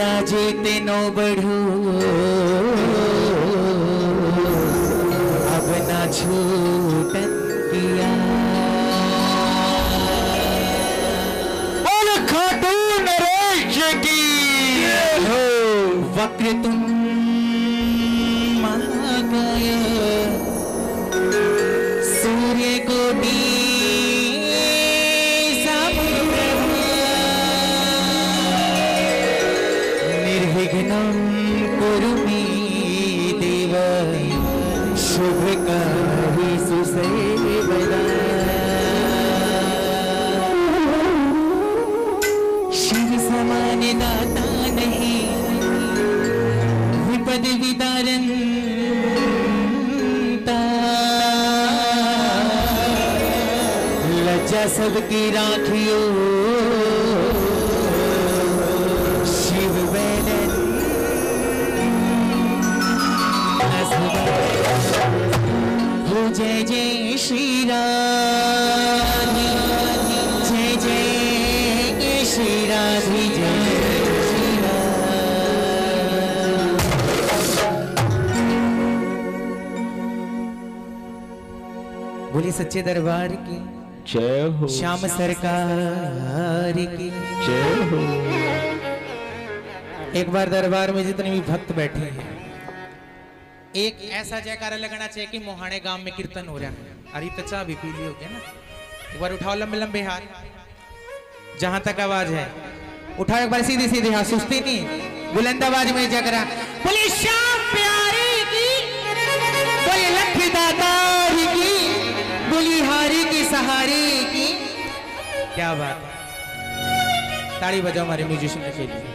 जीते नो बढ़ू अब ना छूटन किया। बोल खाटू नरेश की हो वक्र तुम महाकाय सूर्य को भी निर्विघ्नं कुरु मे देव शुभकारी सुसेवदा। शिव समान दाता नहीं विपद विदारंता लज्जा सबकी राखियो शिव वैदन हो जय जय श्री राधे जय जय श्री राधे जय श्री राधे। बोली सच्चे दरबार की जय हो। श्याम सरकार की जय हो। एक बार दरबार में जितने भी भक्त बैठे हैं एक ऐसा जयकारा लगाना चाहिए कि मोहाने गांव में कीर्तन हो रहा है। अरे तो चाह भी पीली हो गया ना। एक बार उठाओ लंबे लंबे हाथ जहां तक आवाज है उठाओ एक बार सीधे सीधे हाथ सुस्ती नहीं बुलंद आवाज में जगरा। बोले श्याम प्यारे की बोले लक्ष्मी दातार की बोली हारी की सहारे की। क्या बात है ताड़ी बजाओ हमारे म्यूजिशियन के लिए।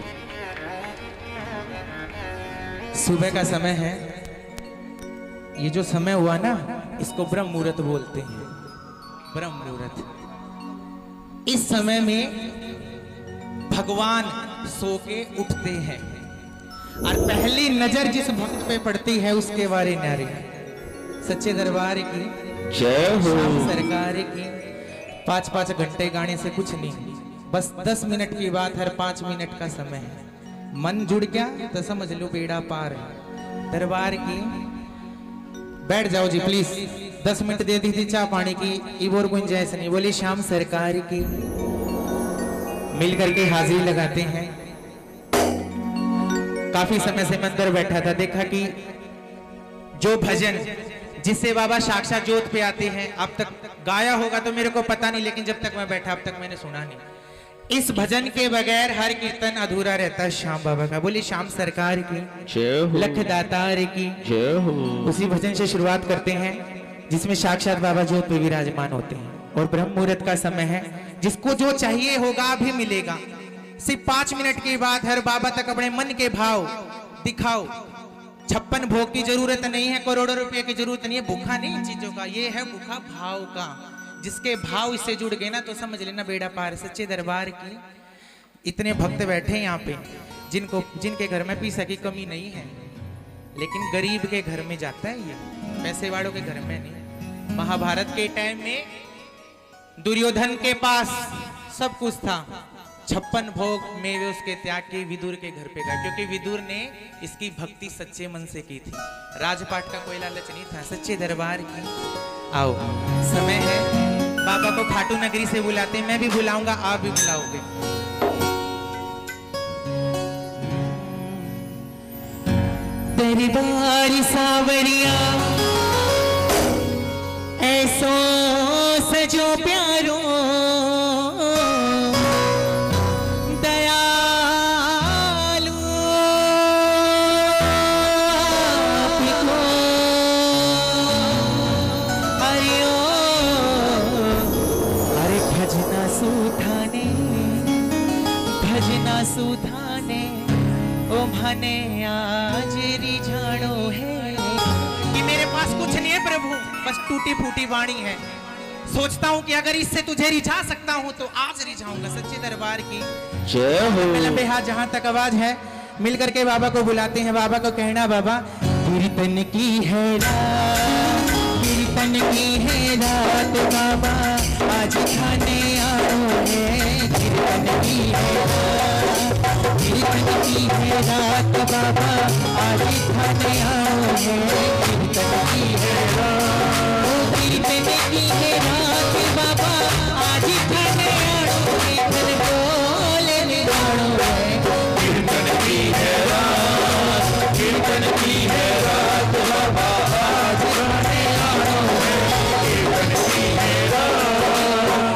सुबह का समय है ये जो समय हुआ ना इसको ब्रह्म मुहूर्त बोलते हैं। ब्रह्म मुहूर्त इस समय में भगवान सो के उठते हैं और पहली नजर जिस भक्त पे पड़ती है उसके बारे नारे। सच्चे दरबार की जय हो। श्याम सरकार की 5-5 घंटे गाने से कुछ नहीं बस 10 मिनट की बात हर 5 मिनट का समय है। मन जुड़ गया तो समझ लो बेड़ा पार है। दरबार की बैठ जाओ जी प्लीज 10 मिनट दे दी थी चाय पानी की इबोर गुंजाइश नहीं। बोली श्याम सरकार की मिल करके हाजिरी लगाते हैं। काफी समय से मैं अंदर बैठा था देखा कि जो भजन जिससे बाबा साक्षात ज्योत पे आते हैं अब तक गाया होगा तो मेरे को पता नहीं लेकिन जब तक मैं बैठा अब तक मैंने सुना नहीं। इस भजन के बगैर हर कीर्तन अधूरा रहता है श्याम बाबा का। बोली श्याम सरकार की जय हो। लख दातार की जय हो। उसी भजन से शुरुआत करते हैं जिसमें साक्षात बाबा ज्योत पे विराजमान होते हैं और ब्रह्म मुहूर्त का समय है। जिसको जो चाहिए होगा अभी मिलेगा। सिर्फ 5 मिनट के बाद हर बाबा तक अपने मन के भाव दिखाओ। 56 भोग की जरूरत नहीं है करोड़ों रुपए की जरूरत नहीं है। भूखा नहीं इन चीजों का ये है भूखा भाव का। जिसके भाव इससे जुड़ गए ना तो समझ लेना बेड़ा पार। सच्चे दरबार की इतने भक्त बैठे यहाँ पे जिनके घर में पैसा की कमी नहीं है लेकिन गरीब के घर में जाता है ये पैसे वालों के घर में नहीं। महाभारत के टाइम में दुर्योधन के पास सब कुछ था 56 भोग मेवे उसके त्याग के विदुर के घर पे गए क्योंकि विदुर ने इसकी भक्ति सच्चे मन से की थी। राजपाट का कोई लालच नहीं था। सच्चे दरबार की आओ समय है बाबा को खाटू नगरी से बुलाते मैं भी बुलाऊंगा आप भी बुलाओगे। दरबार सावरिया ऐसो सजो प्यारो दयालु आपको हरिओ अरे भजना सुधाने ओ भने आज रिझाणो है कि मेरे पास कुछ नहीं है प्रभु बस टूटी फूटी वाणी है। सोचता हूँ कि अगर इससे तुझे रिझा सकता हूँ तो आज रिझाऊंगा। सच्चे दरबार की जय हो। लंबे हाथ जहां तक आवाज है मिल करके बाबा को बुलाते हैं। बाबा को कहना बाबा कीर्तन की है रात बाबा आज खाने आओ है। कीर्तन की है रात की है रात बाबा आज थाने आओ है, कीर्तन की है रात, कीर्तन की है रात बाबा आज थाने आओ है, धन बोलने आओ है, कीर्तन की है रात, कीर्तन की है रात बाबा आज थाने आओ है, कीर्तन की है रात।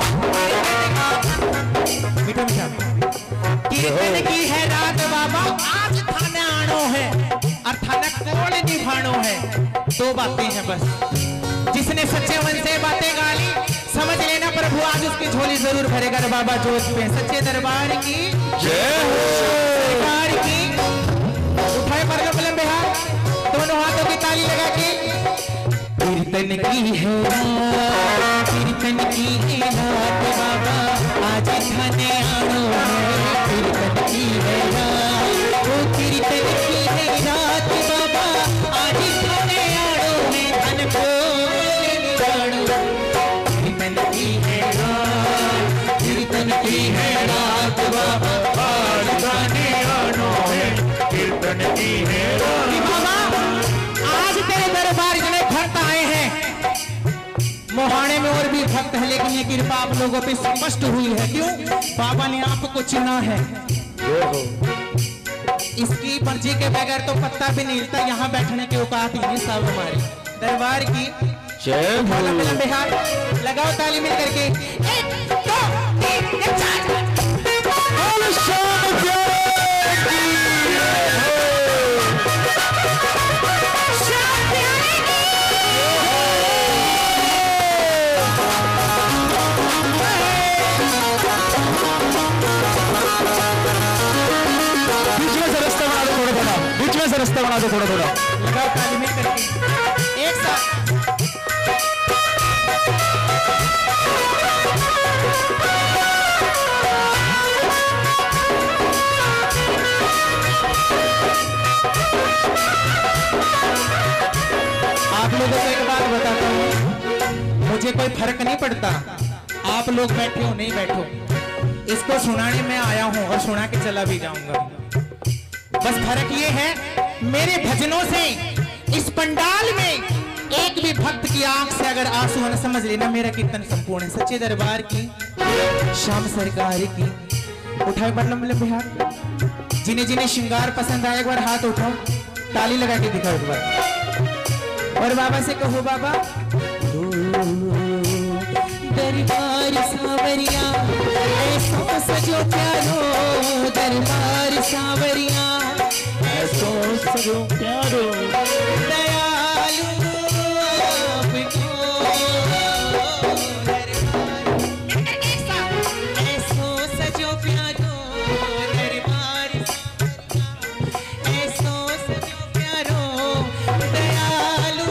मीठा मीठा कीर्तन की है रात बाबा आज थाने आनो है और थाना कोल निभानो है। दो बातें हैं बस, जिसने सच्चे मन से बातें गाली समझ लेना प्रभु आज उसकी झोली जरूर भरेगा रे बाबा जोश पे। सच्चे दरबार की जय हो, दरबार की। उठाए पर लंबे हाथ, दोनों हाथों की ताली लगा के कीर्तन की है रात, कीर्तन की है रात बाबा आज थाने आनो है, कीर्तन की है रात, वो कीर्तन की है रात बाबा आज थाने आनो है, धन बोलने आनो, कीर्तन की है रात, कीर्तन की है रात बाबा आज थाने आनो है, कीर्तन की है रात। बाबा आज तेरे दरबार इतने भक्त आए हैं, मोहाने में और भी भक्त है, लेकिन ये कृपा आप लोगों पे स्पष्ट हुई है। क्यों? बाबा ने आपको चुना है। इसकी मर्जी के बगैर तो पत्ता भी नहीं हिलता, यहाँ बैठने की औकात ही नहीं साहब हमारी दरबार की। जय हो, लंबे हाथ लगाओ ताली मिल करके, 1 2 3 4। रास्ता बना दो थोड़ा थोड़ा, लगाओ ताली मिल करके एक साथ। आप लोगों को एक बात बताता हूँ, मुझे कोई फर्क नहीं पड़ता आप लोग बैठे हो नहीं बैठो, इसको सुनाने में आया हूँ और सुना के चला भी जाऊंगा। बस फर्क ये है मेरे भजनों से इस पंडाल में एक भी भक्त की आंख से अगर आंसू न समझ लेना मेरा कीर्तन संपूर्ण है। सच्चे दरबार की, श्याम सरकार की। उठाए बड़ लंबे लंबे हाथ, जिन्हें जिन्हें श्रृंगार पसंद आए एक बार हाथ उठाओ, ताली लगा के दिखाओ एक बार और बाबा से कहो बाबा दरबार सावरिया ऐसो सजो प्यारो, दरबार सावरिया ऐसो सजो प्यारो, दयालु आपको ऐसो सजो प्यारो, दरबार ऐसो सजो प्यारो, दयालु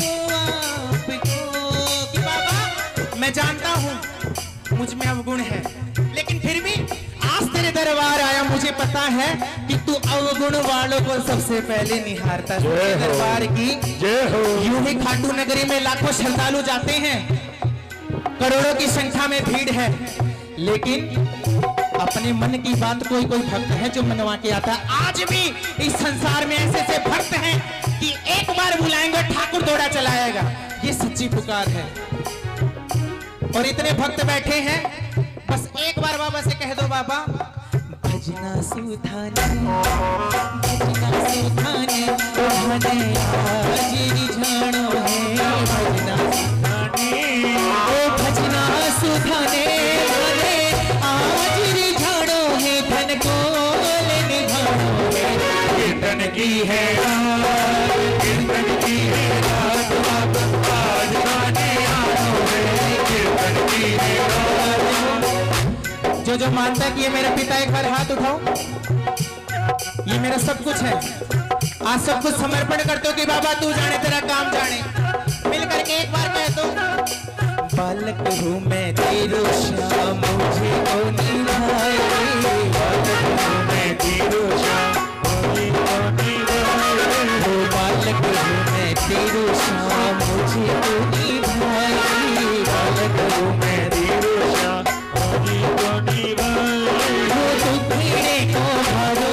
आपको। कि बाबा मैं जानता हूँ मुझ में अवगुण है, लेकिन फिर भी आज तेरे दरबार आया, मुझे पता है कि तू अवगुण वालों को सबसे पहले निहारता है। दरबार की जय हो। यूं ही खाटू नगरी में लाखों श्रद्धालु जाते हैं, करोड़ों की संख्या में भीड़ है, लेकिन अपने मन की बात कोई कोई भक्त है जो मनवा के आता है। आज भी इस संसार में ऐसे ऐसे भक्त हैं कि एक बार बुलाएंगे ठाकुर दौड़ा चलाएगा, ये सच्ची पुकार है। और इतने भक्त बैठे हैं, बस एक बार बाबा से कह दो बाबा भजना सुधाने, भजना सुधाने तुम्हारे आज रिझानो है, भजना सुधाने ओ भजना सुधाने तुम्हारे आज रिझानो है, धन को निभानो है, कीर्तन की है रात, कीर्तन की है रात बाबा आज गाने आनो है, कीर्तन की है रात। जो मानता है कि ये मेरा पिता, एक बार हाथ उठाओ। ये मेरा सब कुछ है, आज सब कुछ समर्पण करते हो कि बाबा तू जाने तेरा काम जाने। मिल करके एक बार कह दो बालक हूँ मैं तेरो श्याम मुझे को निभाए, बालक हूँ मैं तेरो श्याम मुझे को निभाए, बालक हूँ मैं तेरो श्याम मुझे को निभाए, बालक हूँ मैं तेरो श्याम मुझे को निभाए, वो दुखड़े को भरो बन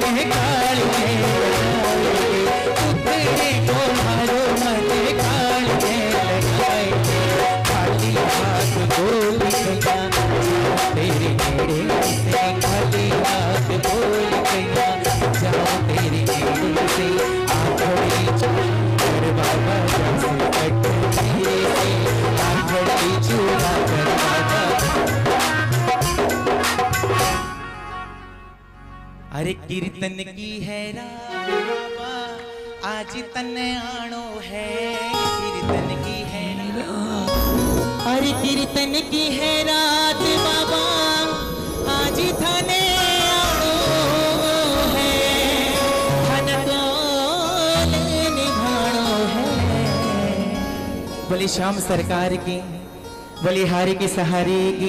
मत कालिए लगाएंगे, उतरे को मारो मत कालिए लगाएंगे, खाली हाथ बोल गया तेरे नेड़े से, खाली हाथ बोल गया जाओ तेरे नेड़े से, आंखड़ी चूर बाबा जैसे कट मेरे से, आंखड़ी चूरा कर बाबा। अरे कीर्तन की है रात आज तन आनो है, कीर्तन की है रात, अरे कीर्तन की है रात बाबा आज थाने आनो है, धन कौन निभानो है। बोले श्याम सरकार की, बलिहारी की सहारे की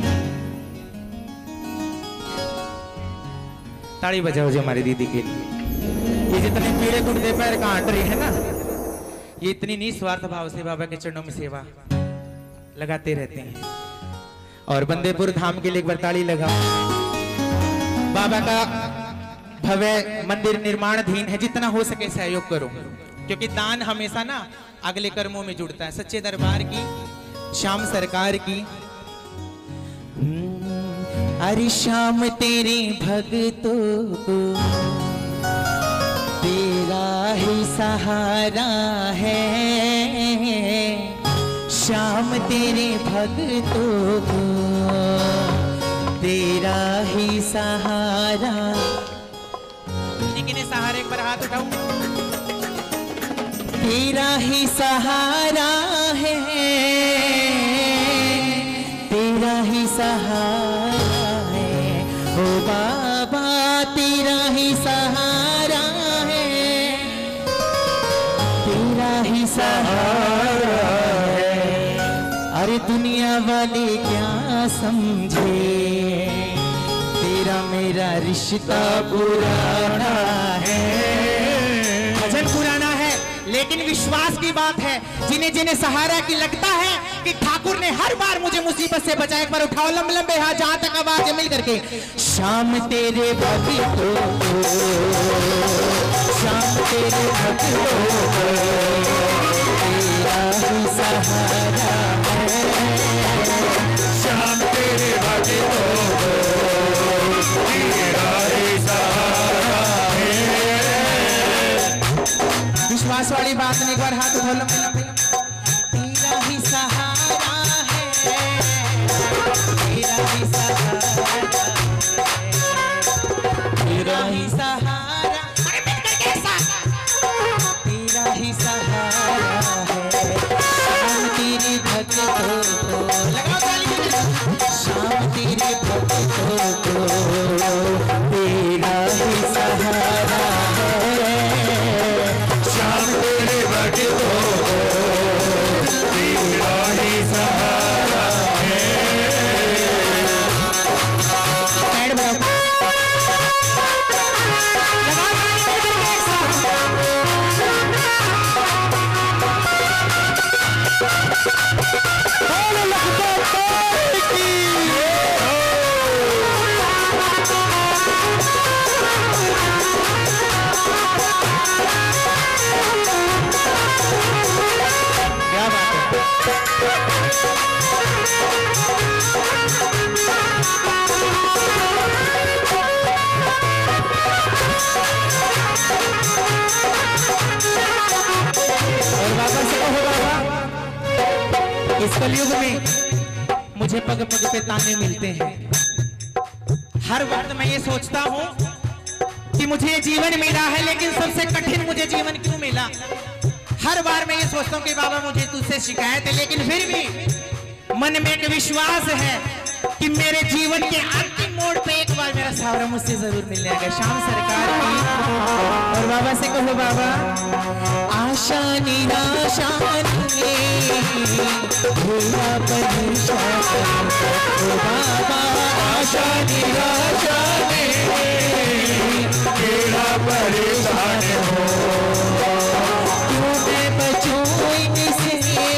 ताड़ी बजाओ जो हमारी दीदी के लिए। ये जितने पीड़े कुर्ते पैर काट रही है ना, ये इतनी निस्वार्थ भाव से बाबा के चरणों में सेवा लगाते रहते हैं। और बंदेपुर धाम के लिए एक बार ताड़ी लगाओ। बाबा का भव्य मंदिर निर्माणाधीन है, जितना हो सके सहयोग करो, क्योंकि दान हमेशा ना अगले कर्मों में जुड़ता है। सच्चे दरबार की, श्याम सरकार की। अरे श्याम तेरे भक्तों को तेरा ही सहारा है, श्याम तेरे भक्तों को तेरा ही सहारा। किन्हीं सहारे एक बार हाथ उठाओ। तेरा ही सहारा है, तेरा ही सहारा है, ओ बाबा तेरा ही सहारा है, तेरा ही सहारा है। अरे दुनिया वाले क्या समझे, तेरा मेरा रिश्ता पुराना है। भजन पुराना है लेकिन विश्वास की बात है। जिन्हें जिन्हें सहारा की लगता है कि ठाकुर ने हर बार मुझे मुसीबत से बचाया, एक बार उठाओ लंबे लंबे हाथ जहां तक आवाज मिल करके। शाम तेरे भक्तों को, शाम तेरे भक्तों को तेरा ही सहारा है, शाम तेरे भक्तों को तेरा ही सहारा है। विश्वास वाली बात ने एक बार हाथ उठा लो। तेरा ही सहारा है, तेरा ही सहारा है, तेरा ही सहारा, अरे मिलकर के साथ, तेरा ही सहारा है। शाम तेरे भक्तों को, लगाओ ताली, शाम तेरे भक्तों को तेरा ही सहारा है, शाम तेरे भक्तों को तेरा ही सहारा है। पैर बढ़ाओ, लगाओ ताली एक साथ। क्या बात और बाबा से कहो, बाबा इस कलयुग में मुझे पग पग पे ताने मिलते हैं। हर वक्त मैं ये सोचता हूँ कि मुझे ये जीवन मिला है, लेकिन सबसे कठिन मुझे जीवन क्यों मिला। हर बार मैं ये सोचता हूँ कि बाबा मुझे तुझसे शिकायत है, लेकिन फिर भी मन में एक विश्वास है कि मेरे जीवन के अंतिम मोड़ पे एक बार मेरा सहारा मुझसे जरूर मिल जाएगा। श्याम सरकार की। और बाबा से कहो, बाबा आशा निराशा बाबा, आशा निराशा तेरा परेशान हो, क्यों मैं बचूं इनसे,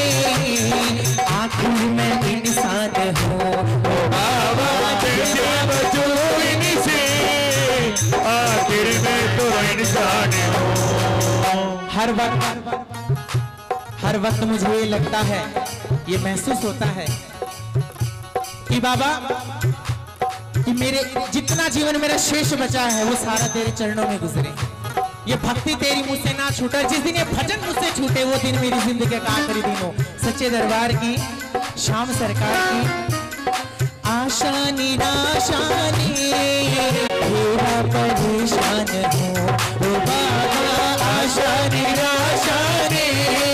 आखिर मैं इंसान हूँ। ओ बाबा कैसे बचूं इनसे, आखिर परेशान हो। हर वक्त मुझे ये लगता है, ये महसूस होता है कि बाबा कि मेरे जितना जीवन मेरा शेष बचा है वो सारा तेरे चरणों में गुजरे। ये भक्ति तेरी मुझसे ना छूटे, जिस दिन ये भजन मुझसे छूटे वो दिन मेरी जिंदगी का आखिरी दिन हो। सच्चे दरबार की, श्याम सरकार की आशा निराशानी तेरा परेशान हो ओ बाबा, आशा निराशानी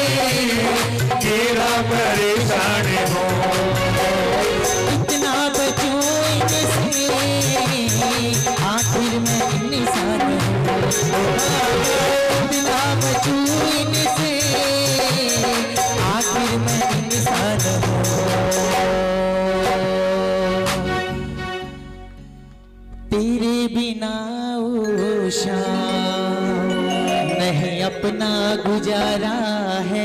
तेरा परेशान हो। इतना बचूं इनसे आखिर में इंसान हूँ, इतना बचूं इनसे आखिर में इंसान हूँ। तेरे बिना ओ शाम नहीं अपना गुजारा है,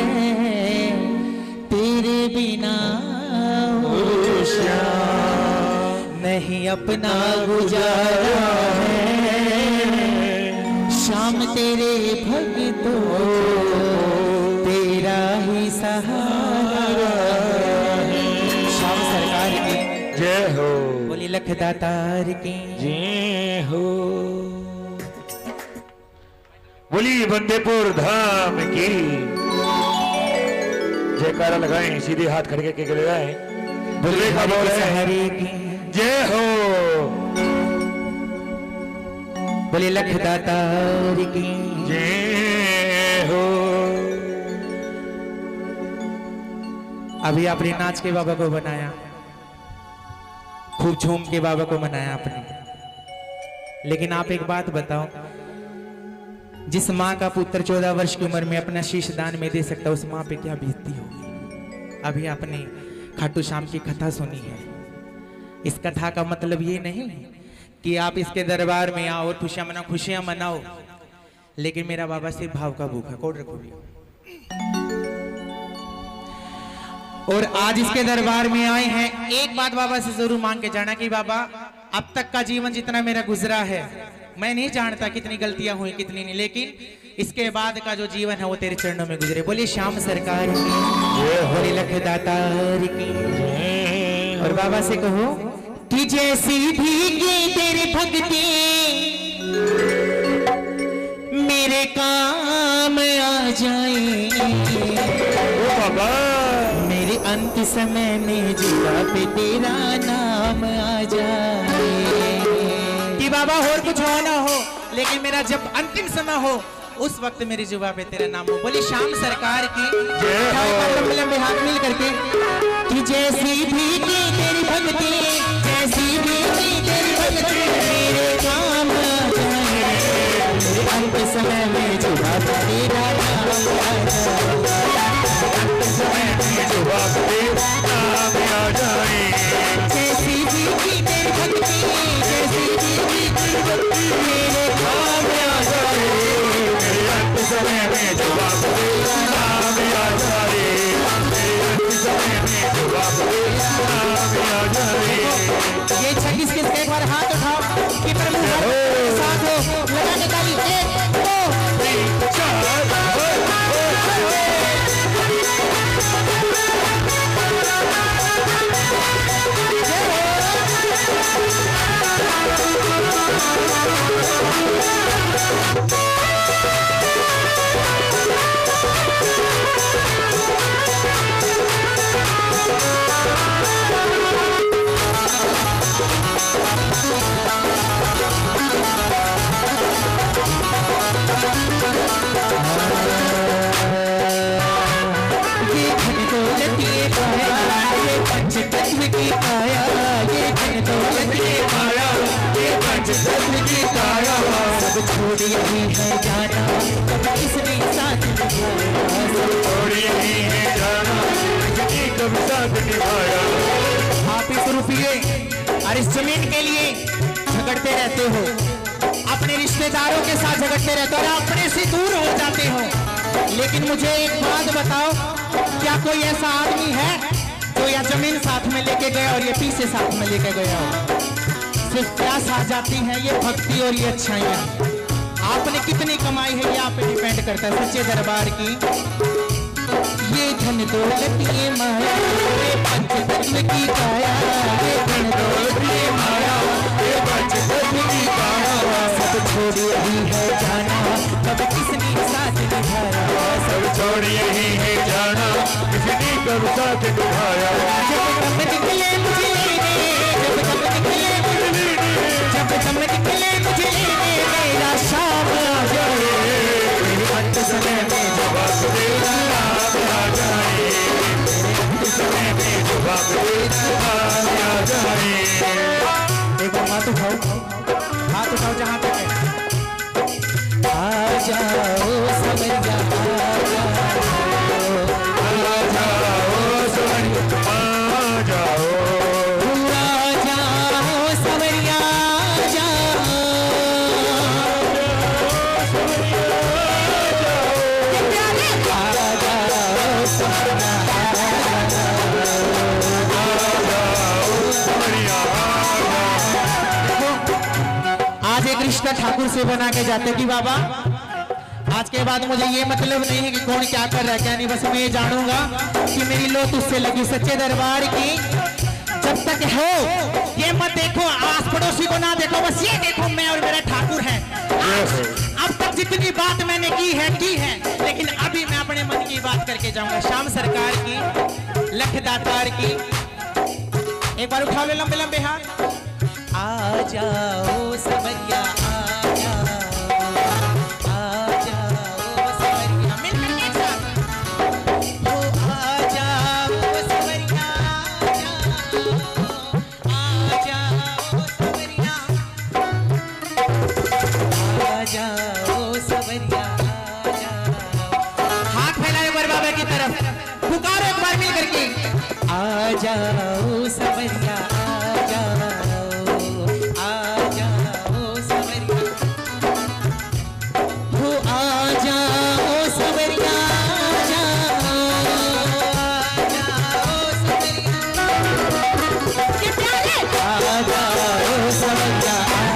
तेरे बिना ओ शाम नहीं अपना गुजारा है। शाम तेरे भक्तों तेरा ही सहारा है। श्याम सरकार की जय हो। बोली लखदातार की जय हो। बोली बंदेपुर धाम की जयकारा लगाएं, सीधे हाथ खड़े के लगाएं। बोले का बोले हरे की जय हो। बोली लखदातार की जय हो। अभी आपने नाच के बाबा को बनाया, खूब झूम के बाबा को मनाया आपने, लेकिन आप एक बात बताओ, जिस माँ का पुत्र 14 वर्ष की उम्र में अपना शीश दान में दे सकता, उस माँ पे क्या बीतती होगी। अभी आपने खाटू श्याम की कथा सुनी है। इस कथा का मतलब ये नहीं कि आप इसके दरबार में आओ और खुशियां मनाओ, लेकिन मेरा बाबा सिर्फ भाव का भूखा कोड रखो। और आज इसके दरबार में आए हैं, एक बात बाबा से जरूर मांग के जाना कि बाबा अब तक का जीवन जितना मेरा गुजरा है, मैं नहीं जानता कितनी गलतियां हुई कितनी नहीं, लेकिन इसके बाद का जो जीवन है वो तेरे चरणों में गुजरे। बोलिए श्याम सरकार की, बोले लखदातार की। और बाबा से कहो कि जैसी भीगी तेरी भक्ति मेरे काम आ जाए, बाबा मेरे अंत समय में जुबा पे तेरा नाम आ जाए। कि बाबा और कुछ हो ना हो, लेकिन मेरा जब अंतिम समय हो उस वक्त मेरी जुबा पे तेरा नाम हो। बोली श्याम सरकार की लंबे हाथ मिल करके कि जैसी भीगी तेरी भक्ति, जैसी भीगी तेरी भक्ति मेरे काम आ जाए, मेरे अंत समय में जुबा पे तेरा नाम आ जाए, अंत समय में जुबा पे तेरा नाम आ जाए। जैसी भीगी तेरी भक्ति, जैसी भीगी तेरी भक्ति मेरे काम आ जाए, मेरे अंत समय में जुबा पे तेरा नाम आ जाए, मेरे अंत समय में जुबा पे तेरा नाम आ जाए। ये 26 किसके एक बार हाथ उठाओ कि प्रभु हमारे साथ हो, लगाने ताली 1 2 3 4। सब छोड़ यही है जाना, कभी इसने साथ निभाया, सब छोड़ यही है जाना, इसने कभी साथ निभाया। आप इस रुपये और इस जमीन के लिए झगड़ते रहते हो, अपने रिश्तेदारों के साथ झगड़ते रहते हो और अपने से दूर हो जाते हो, लेकिन मुझे एक बात बताओ, क्या कोई ऐसा आदमी है जो यह जमीन साथ में लेके गया और ये पीछे साथ में लेके गया हो? सिर्फ प्यास आ जाती है, ये भक्ति और ये अच्छाइयाँ। आपने कितनी कमाई है ये आप पे डिपेंड करता है। सच्चे दरबार की ये धन दौलत ये माया, ये पंचतत्व की काया, ये धन दौलत ये माया, ये पंचतत्व की काया। सब छोड़ यही है जाना, कब किसने साथ निभाया। सब छोड़ यही है जाना, किसने कब साथ निभाया। जब तब निकले मुझे लेने, जब तब निकले मुझे लेने, जब तब निकले मुझे लेने, मेरा शाम आ जाए, अंत समय में जवाब देना आ जाए, समय में जवाब देना आ जाए। देखो हाथ उठाओ, हाथ उठाओ जहां तक है। आ जाओ समरिया आ जाओ, आ जाओ समरिया आ जाओ, आ जाओ समरिया आ जाओ, आज एक रिश्ता ठाकुर से बना के जाते कि बाबा आज के बाद मुझे ये मतलब नहीं है कि कौन क्या कर रहा है क्या नहीं, बस मैं ये जानूंगा कि मेरी लोट उससे लगी। सच्चे दरबार की जब तक हो ये मत देखो, आस पड़ोसी को ना देखो, बस ये देखो मैं और मेरा ठाकुर है। अब तक जितनी बात मैंने की है, लेकिन अभी मैं अपने मन की बात करके जाऊंगा। श्याम सरकार की, लख दातार की, एक बार उठा लो लंबे लंबे हाथ। आ जाओ समरिया आ जाओ, आ जाओ समरिया, मिलकर एक साथ। ओ आ जाओ समरिया आ जाओ समरिया, आ जाओ समरिया आ जाओ। हाथ फैलाए ऊपर बाबा की तरफ, पुकारो एक बार मिल करके। आ जाओ समरिया आ जाओ, आ जाओ समरिया, हो आ जाओ समरिया आ जाओ, आ जाओ समरिया, ये प्यारे आ जाओ समरिया आ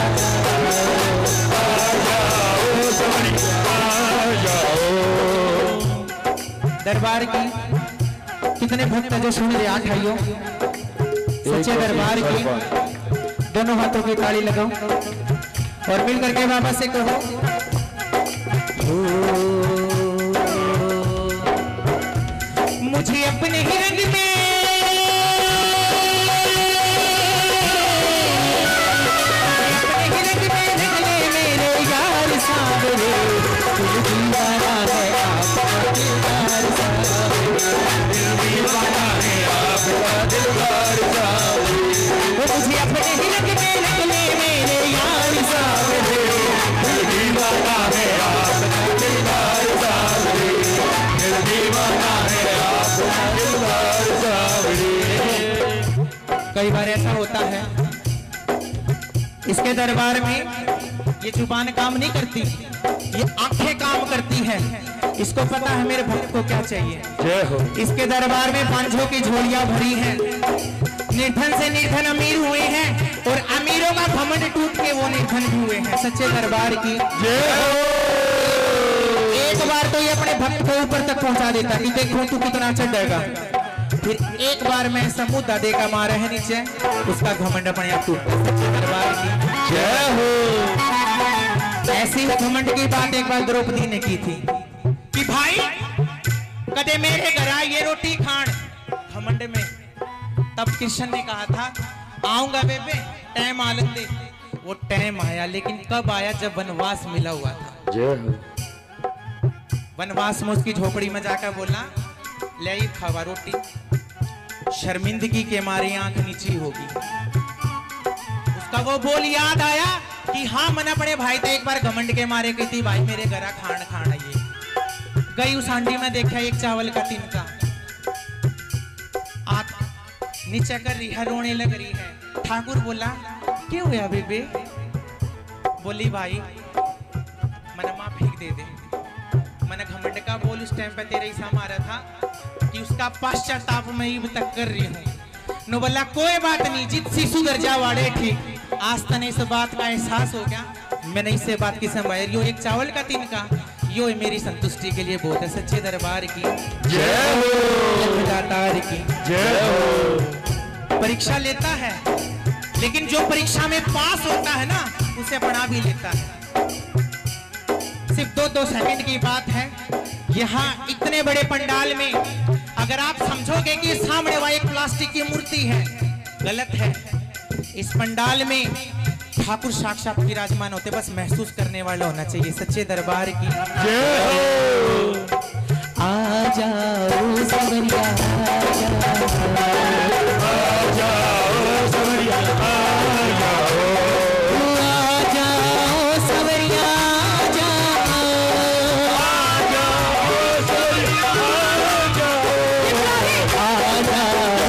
जाओ समरिया आ जाओ। दरबार की कितने भक्त जो सुन रहे आ भाइयों, सच्चे दरबार की दोनों हाथों की ताली लगाओ और मिल करके बाबा से कहो, मुझे अपने ही रंग में, अपने ही रंग में रंग ले मेरे यार सावरे, तुम दीवाना है आपका दिलदार सावरे, दीवाना है आपका दिलदार सावरे। मुझे अपने ही रंग में रंग ले मेरे यार सावरे, दीवाना है आपका दिलदार सावरे, दीवाना है आपका दिलदार सावरे। कई बार ऐसा होता है इसके दरबार में ये जुबान काम नहीं करती, ये आंखें काम करती है। इसको पता है मेरे भक्त को क्या चाहिए। जय हो। इसके दरबार में पांचों की झोलियां भरी हैं, निर्धन से निर्धन अमीर हुए हैं और अमीरों का घमंड टूट के वो निर्धन भी हुए हैं। सच्चे दरबार की जय हो। एक बार तो ये अपने भक्त को ऊपर तक पहुंचा देता कि देखो तू कितना चढ़ेगा, फिर एक बार मैं समुद्र देगा मारे है नीचे, उसका घमंड अपने आप टूटता। सच्चे दरबार की जय हो। ऐसी घमंड की बात एक बार द्रौपदी ने की थी कि भाई कदे मेरे घर आ ये रोटी खान घमंड में। तब कृष्ण ने कहा था आऊंगा बेबे, टाइम आलन दे। वो टाइम आया, लेकिन कब आया जब वनवास मिला हुआ था। जय हो। वनवास में उसकी झोपड़ी में जाकर बोला ले ही खावा रोटी, शर्मिंदगी के मारे आंख नीची होगी। उसका वो बोल याद आया कि हाँ मन अपने भाई तो एक बार घमंड के मारे गई थी, भाई मेरे घर खान खान ये गई। उस हांडी में देखा एक चावल का तिनका, आंख नीचे कर रही है, रोने लग रही है। ठाकुर बोला क्यों हुआ बेबे? बोली भाई मन मां फेंक दे दे। मैंने घमंड का बोल उस टाइम पे तेरे ऐसा मारा था कि उसका पश्चाताप मैं अब तक कर रही हूँ। नो बोला कोई बात नहीं, जित शिशु दर्जा वाड़े ठीक। आज तने इस बात का एहसास हो गया, मैंने इससे बात की संभाल यो एक चावल का तिनका यो मेरी संतुष्टि के लिए बहुत है। सच्चे दरबार की जय हो, दातार की जय हो। परीक्षा लेता है लेकिन जो परीक्षा में पास होता है ना उसे बना भी लेता है। सिर्फ 2 सेकंड की बात है। यहाँ इतने बड़े पंडाल में अगर आप समझोगे कि सामने वह एक प्लास्टिक की मूर्ति है, गलत है। इस पंडाल में ठाकुर साक्षात विराजमान होते, बस महसूस करने वाला होना चाहिए। सच्चे दरबार की जय हो। आ जाओ सवरिया आ जाओ सवरिया, आ जाओ, आ जाओ सवरिया, आ जाओ, आ जाओ सवरिया, आ जाओ, आ जाओ,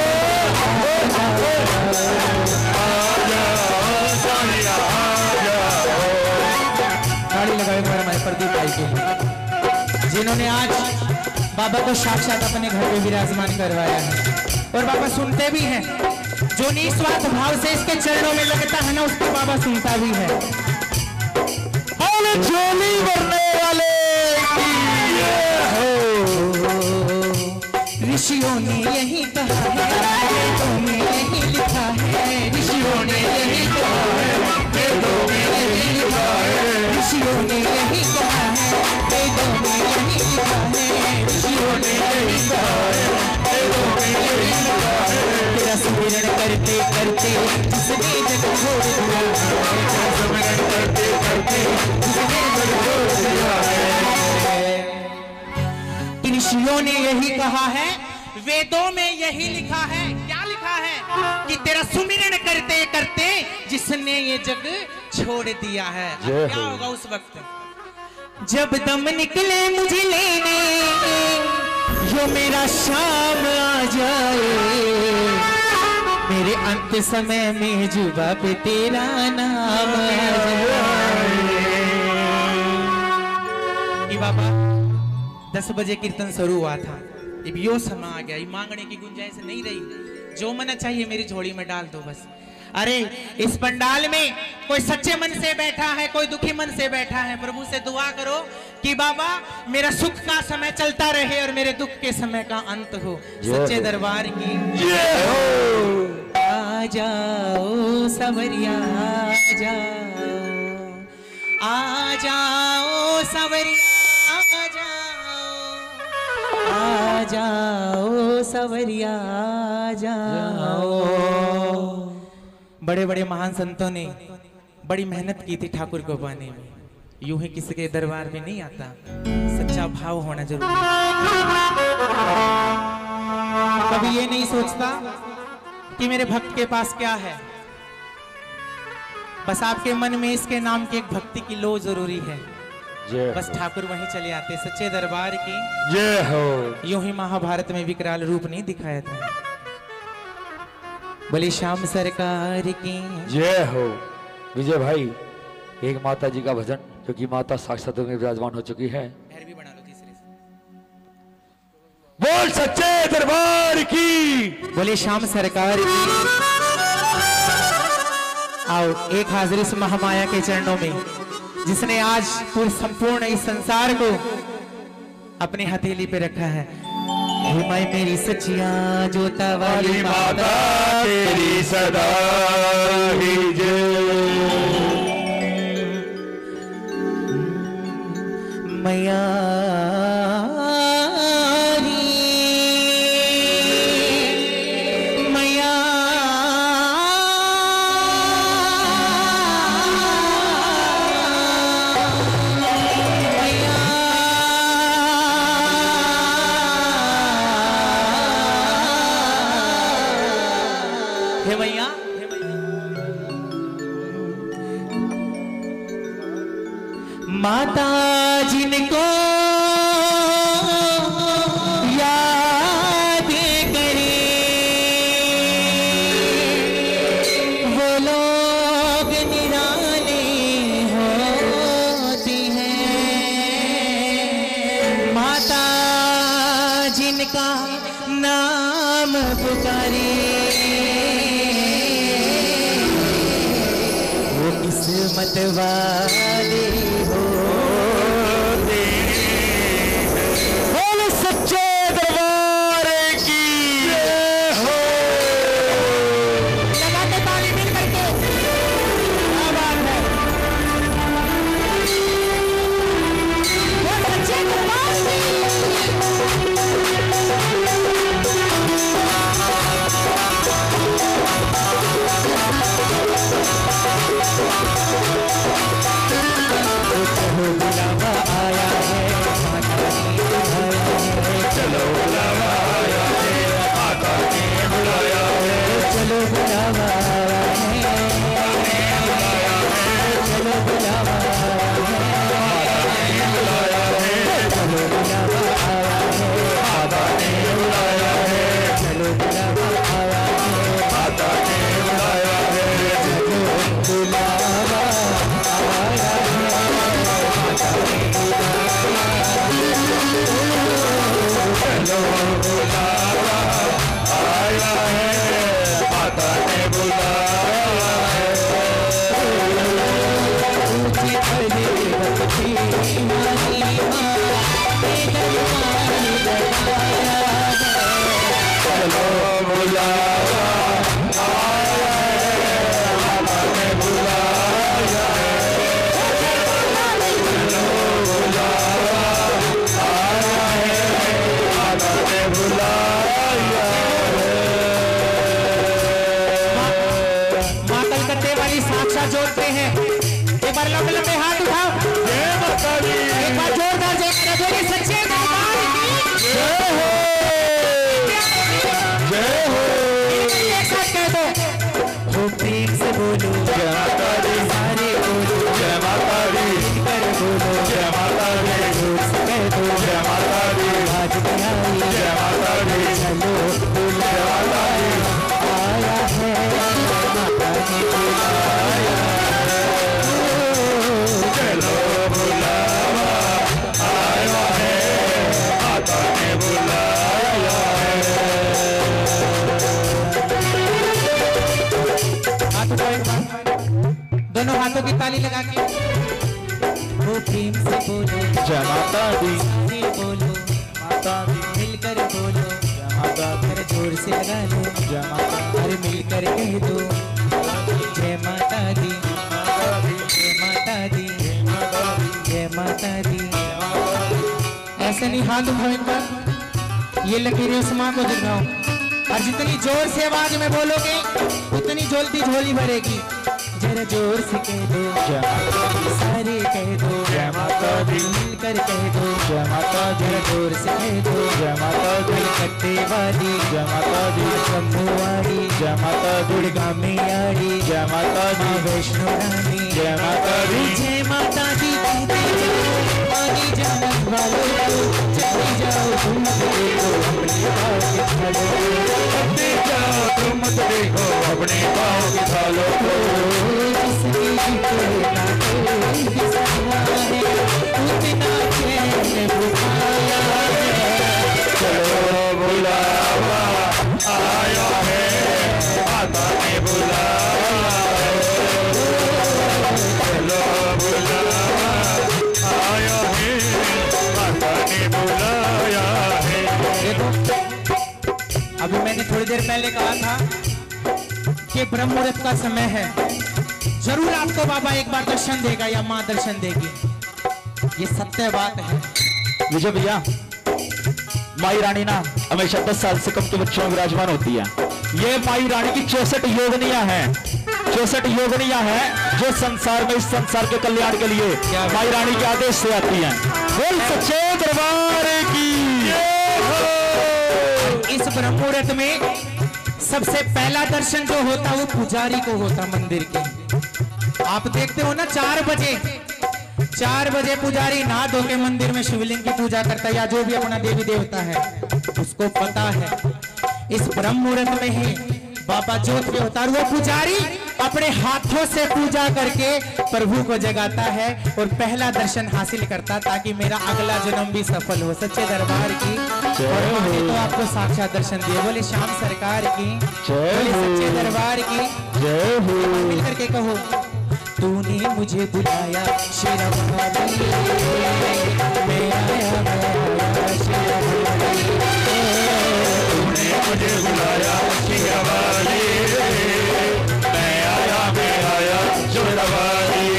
सवरिया, आ जाओ। ताली लगाए हमारे प्रदीप भाई के लिए, जिन्होंने आज बाबा को साक्षात अपने घर पे विराजमान करवाया है। और बाबा सुनते भी हैं, जो निस्वार्थ भाव से इसके चरणों में लगता है ना उसको बाबा सुनता भी है। बोले झोली भरने वाले की जय हो। ऋषियों ने यही कहा है, वेदों में यही लिखा है। ऋषियों ने यही कहा है, वेदों में यही लिखा है। ऋषियों ने यही कहा है, वेदों में यही लिखा है। ऋषियों ने यही कहा है, वेदों में यही लिखा है। तेरा सुमिरन करते करते जिसने जग छोड़ दिया है, तेरा सुमिरन करते करते जिसने जग छोड़ दिया है। ऋषियों ने यही कहा है, वेदों में यही लिखा है। क्या लिखा है? कि तेरा सुमिरन करते करते जिसने ये जग छोड़ दिया है। अब क्या होगा उस वक्त जब दम निकले मुझे लेने, यो मेरा शाम आ जाए, मेरे अंत समय में जुबा पे तेरा नाम आ जाए। बाबा 10 बजे कीर्तन शुरू हुआ था, अब यो समय आ गया, मांगने की गुंजाइश नहीं रही। जो मन चाहिए मेरी झोली में डाल दो बस। अरे इस पंडाल में कोई सच्चे मन से बैठा है, कोई दुखी मन से बैठा है। प्रभु से दुआ करो कि बाबा मेरा सुख का समय चलता रहे और मेरे दुख के समय का अंत हो। सच्चे दरबार की जय हो। आ जाओ सवरिया, आ जाओ, आ जाओ सवरिया, आ जाओ, आ जाओ सवरिया, आ जाओ। बड़े बड़े महान संतों ने बड़ी मेहनत की थी ठाकुर को पाने में। यूं ही किसी के दरबार में नहीं आता, सच्चा भाव होना जरूरी है। कभी ये नहीं सोचता कि मेरे भक्त के पास क्या है, बस आपके मन में इसके नाम की एक भक्ति की लो जरूरी है। बस ठाकुर वहीं चले आते। सच्चे दरबार की जय हो। यूं ही महाभारत में विकराल रूप नहीं दिखाया था। बोले श्याम सरकार की जय हो। विजय भाई, एक माता जी का भजन, क्योंकि माता साक्षात में विराजमान हो चुकी है। भी बना लो तीसरे से। बोल सच्चे दरबार की। बोले श्याम सरकार की। आओ एक हाजिर इस महामाया के चरणों में, जिसने आज पूरे संपूर्ण इस संसार को अपनी हथेली पे रखा है। हे माई मेरी सचिया जोता वाली माता, तेरी सदा ही जय। मैया माता जिनको याद करे वो लोग निराले होती हैं। माता जिनका नाम पुकारे वो इस मत वाली हो बोल सच्चे दरबार की हो। लगाते ताली मिल करके, क्या बात है। बोल सच्चे दरबार की। बुलावा आया है, माता ने बुलाया है। चलो बुलावा आया है, माता ने बुलाया है। चलो बुलावा आया है, चलो बुलावा आया है। चलो बुलावा आया है, माता ने बुलाया है। चलो बुलावा आया है, माता ने बुलाया है। चलो बुलावा आया है। चलो बुलावा आया है, माता ने बुलाया है। ऊंची खड़ी रखी हमारी माँ ने दरबार लगाया है। चलो बुलावा आया है, माता ने बुलाया है। चलो बुलावा आया है, माता ने बुलाया है। माँ कलकत्ते वाली साक्षात जोड़ते हैं। एक बार लंबे लंबे हाथ उठाओ, जय माता दी। एक बार जोरदार जय बोलिए सच्चे दरबार की जय हो, जय हो। एक साथ कह दो, हो प्रेम से बोलो, जय माता दी, सारे बोलो, जय माता दी, कर बोलो, जय माता दी, जोर से कह दो, जय माता दी, आज भी आई, जय माता दी, चलो बुलावा आया है, माता ने बुलाया है। चलो बुलावा आया है, माता ने बुलाया है। हाथ उठाओ एक बार, दोनों हाथों की ताली लगा के, वो प्रेम से बोलो, जय माता दी, सारे बोलो, माता दी, मिलकर बोलो, जय माता दी, अरे जोर से लगा लो, जय माता अरे मिलकर कह दो, जय माता दी, जय माता दी, जय माता दी। ऐसे नहीं हाथ उठाओ एक बार, ये लकीरें उस माँ को दिखाओ, और जितनी जोर से आवाज में बोलोगे उतनी जल्दी झोली भरेगी। जरा जोर से कह दो, जय माता दी, सारे कह दो, जय माता दी, मिलकर कह दो, जय माता दी, जरा जोर से कह दो, जय माता दी, कलकत्ते वाली, जय माता दी, जम्मू वाली, जय माता दी, दुर्गा मैयाड़ी, जय माता दी, माँ वैष्णो रानी, जय माता दी, जय माता दी कहते जाओ, आगे जन्नत वालों को चले जाओ, तुम देखो अपने पाँव के थालों को, चलते जाओ तुम मत देखो अपने पाँव के थालों को। जिसकी जितना कोई समा है उतना चैन बुझाया है। चलो बुलावा आया है, माता ने बुलाया है। चलो बुलावा आया है, माता ने बुलाया है। देखो, अभी मैंने थोड़ी देर पहले कहा था कि ब्रह्म मुहूर्त का समय है, जरूर आपको बाबा एक बार दर्शन देगा या माँ दर्शन देगी, ये सत्य बात है। विजय भैया, माई रानी ना हमेशा 10 साल से कम के बच्चों में विराजमान होती है। ये माई रानी की 64 योगनियां हैं, 64 योगनियां हैं जो संसार में, इस संसार के कल्याण के लिए माई रानी के आदेश से आती हैं। बोल सच्चे दरबार की जय हो। इस ब्रह्म मुहूर्त में सबसे पहला दर्शन जो होता वो पुजारी को होता मंदिर के। आप देखते हो ना 4 बजे पुजारी नहा धो के मंदिर में शिवलिंग की पूजा करता है, या जो भी अपना देवी देवता है उसको पता है। इस ब्रह्म मुहूर्त में ही बाबा ज्योत के अवतार, वो पुजारी अपने हाथों से पूजा करके प्रभु को जगाता है और पहला दर्शन हासिल करता, ताकि मेरा अगला जन्म भी सफल हो। सच्चे दरबार की और माने तो आपको साक्षात दर्शन दिए। बोले श्याम सरकार की, बोले सच्चे दरबार की जय हो। मिल करके कहो, तूने मुझे बुलाया शेरवाली, मैं आया शेरवाली। तूने मुझे बुलाया शेरवाली, मैं आया शेरवाली।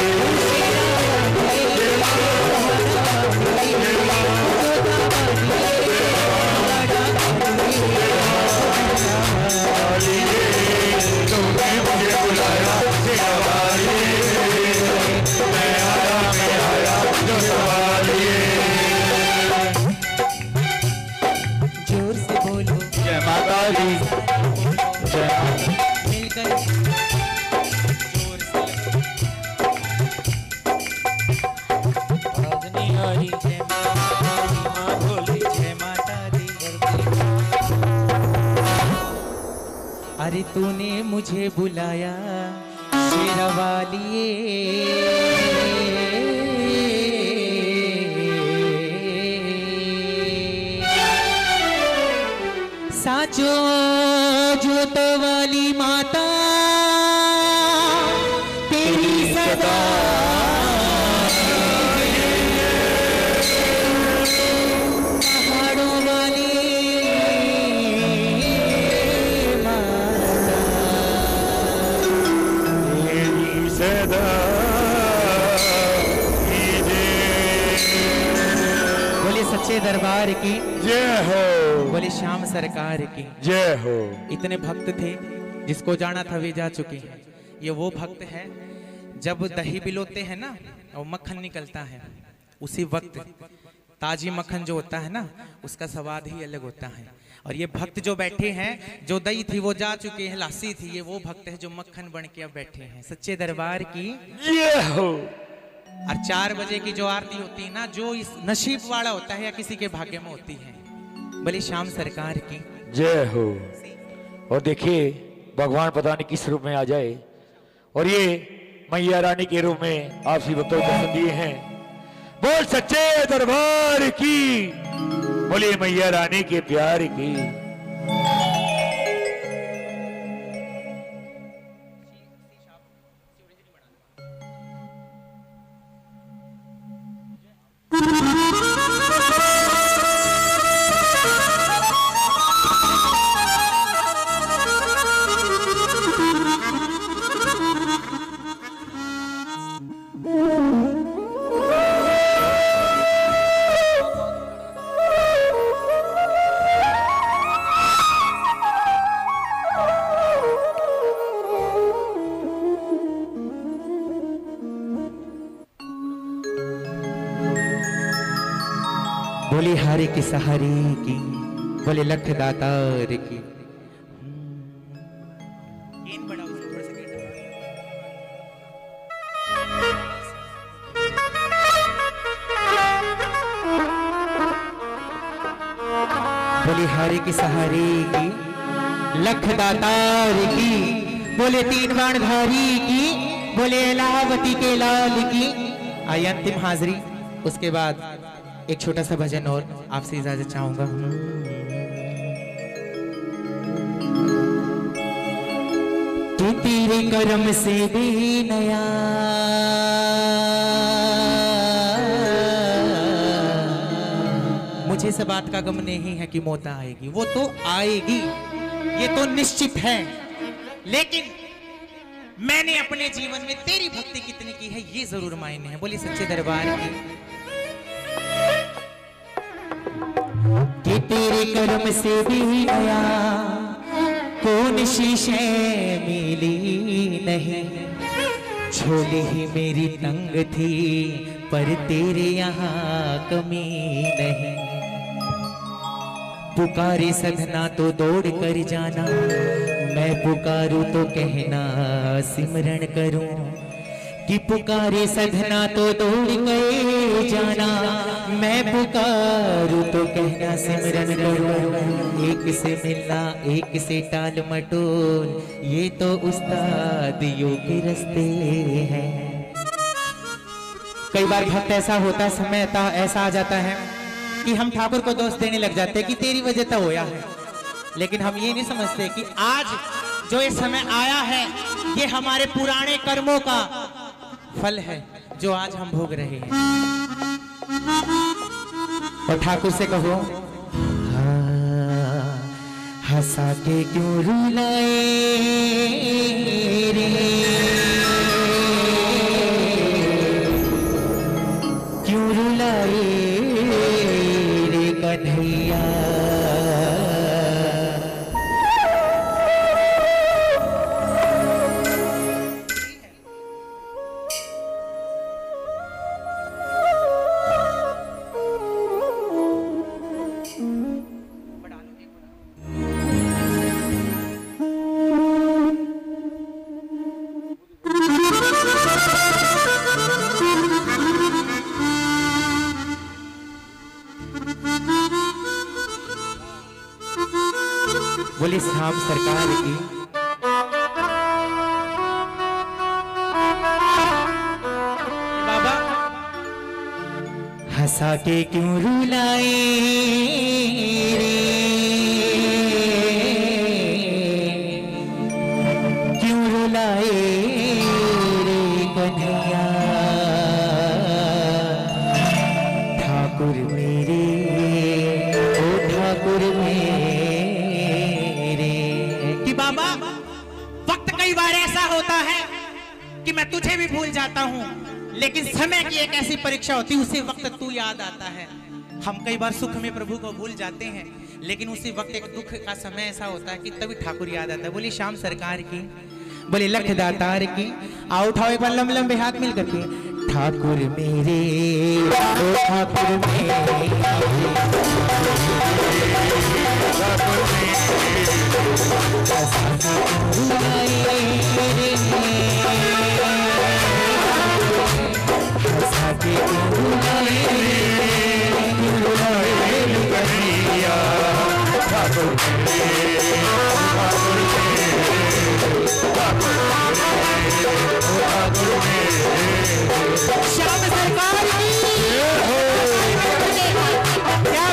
तूने मुझे बुलाया शेरवाली, मैं आया शेरवाली। जोर से बोलो जय माता दी, जय मिलकर जोर से आवाज नहीं आ रही। जय माँ बोली जय माता दी। अरे तूने मुझे बुलाया शेरवाली, साचो जोत वाली माता तेरी सदा पहाड़ों वाली माता तेरी सदा बोले सच्चे दरबार की जय हो, बोले श्याम सरकार की जय हो। इतने भक्त थे, जिसको जाना था वे जा चुके हैं। ये वो भक्त है जब दही बिलोते हैं ना और मक्खन निकलता है, उसी वक्त ताजी मक्खन जो होता है ना उसका स्वाद ही अलग होता है। और ये भक्त जो बैठे हैं, जो दही थी वो जा चुके हैं, लासी थी, ये वो भक्त है जो मक्खन बन के अब बैठे हैं। सच्चे दरबार की जय हो। और 4 बजे की जो आरती होती है ना, जो इस नसीब वाला होता है या किसी के भाग्य में होती है, बोले श्याम सरकार की जय हो। और देखिए भगवान पता नहीं किस रूप में आ जाए, और ये मैया रानी के रूप में आपसी भक्तों को दर्शन दिए हैं। बोल सच्चे दरबार की, बोले मैया रानी के प्यार की। बोले हारे की सहारे की, बोले लख दातार की। बोले हारे की सहारे की, लख दातार की, बोले 3 बाणधारी की, बोले इलाहावती के लाल की। आई अंतिम हाजिरी, उसके बाद एक छोटा सा भजन और आपसे इजाजत चाहूंगा। तू तेरे करम से भी नया, मुझे इस बात का गम नहीं है कि मौत आएगी, वो तो आएगी, ये तो निश्चित है। लेकिन मैंने अपने जीवन में तेरी भक्ति कितनी की है ये जरूर मायने है। बोली सच्चे दरबार की कि तेरे कर्म से भी नया कौन शीशे मिली नहीं। झोली ही मेरी तंग थी पर तेरे यहाँ कमी नहीं। पुकारे सधना तो दौड़ कर जाना, मैं पुकारूं तो कहना सिमरन करूं। कि पुकारे सधना तो दौड़ कर जाना, मैं पुकारूं तो कहना सिमरन करूं। एक से मिलना एक से टाल मटोल, ये तो उस्तादियों के रास्ते हैं। कई बार भक्त ऐसा होता, समय ऐसा आ जाता है कि हम ठाकुर को दोष देने लग जाते हैं कि तेरी वजह तो होया है। लेकिन हम ये नहीं समझते कि आज जो ये समय आया है ये हमारे पुराने कर्मों का फल है जो आज हम भोग रहे हैं। और ठाकुर से कहो, हाँ, हंसा के क्यों रुलाए रे, क्यों रुलाए रे कन्हैया। बोले श्याम सरकार की। बाबा हंसा के क्यों रुलाए रे, क्यों रुलाए रे कन्हैया। ठाकुर मेरे, ओ ठाकुर मेरे। बाबा वक्त कई बार ऐसा होता है कि मैं तुझे भी भूल जाता हूँ, लेकिन समय की एक ऐसी परीक्षा होती है, उसी वक्त तू याद आता है। हम कई बार सुख में प्रभु को भूल जाते हैं, लेकिन उसी वक्त एक दुख का समय ऐसा होता है कि तभी ठाकुर याद आता है। बोली श्याम सरकार की, बोले लख दातार की। आओ उठाओ एक बार लंबे लंबे हाथ मिल करके। ठाकुर मेरे, ओ ठाकुर मेरे, श्याम सरकार की क्या